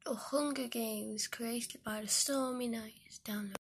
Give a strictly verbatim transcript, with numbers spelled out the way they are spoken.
The Hunger Games, created by the Stormy Knights. Download.